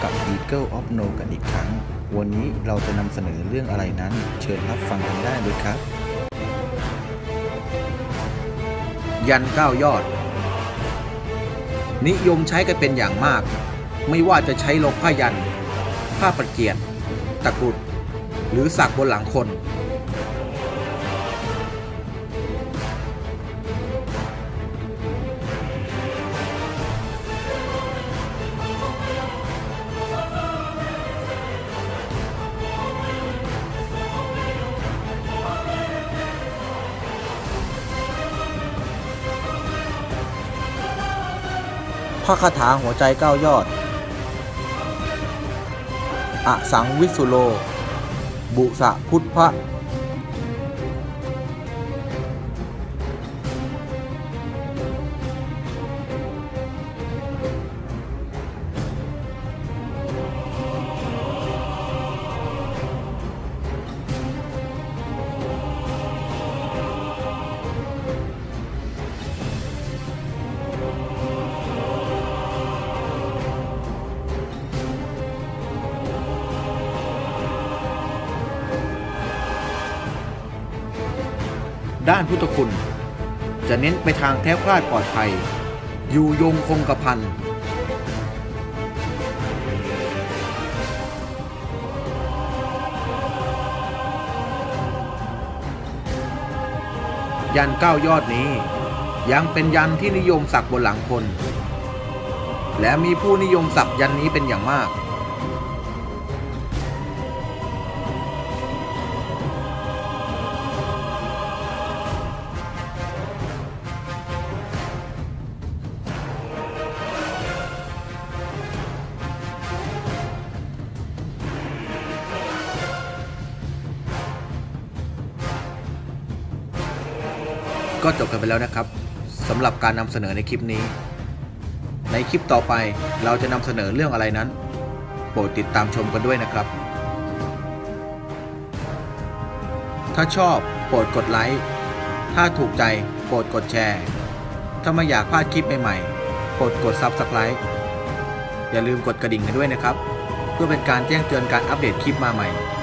กับ Eagle of No กันอีกครั้งวันนี้เราจะนำเสนอเรื่องอะไรนั้นเชิญรับฟังกันได้เลยครับยัน9 ยอดนิยมใช้กันเป็นอย่างมากไม่ว่าจะใช้ลงผ้ายันผ้าประเกียรติตะกรุดหรือสักบนหลังคนพระคาถาหัวใจ9 ยอดอสังวิสุโลบุสะพุทธะด้านพุทธคุณจะเน้นไปทางแคล้วคลาดปลอดภัยอยู่ยงคงกระพันยัน9 ยอดนี้ยังเป็นยันที่นิยมสักบนหลังคนและมีผู้นิยมสักยันนี้เป็นอย่างมากก็จบกันไปแล้วนะครับสำหรับการนำเสนอในคลิปนี้ในคลิปต่อไปเราจะนำเสนอเรื่องอะไรนั้นโปรดติดตามชมกันด้วยนะครับถ้าชอบโปรดกดไลค์ถ้าถูกใจโปรดกดแชร์ถ้าไม่อยากพลาดคลิปใหม่ๆโปรดกด Subscribe อย่าลืมกดกระดิ่งกันด้วยนะครับเพื่อเป็นการแจ้งเตือนการอัปเดตคลิปมาใหม่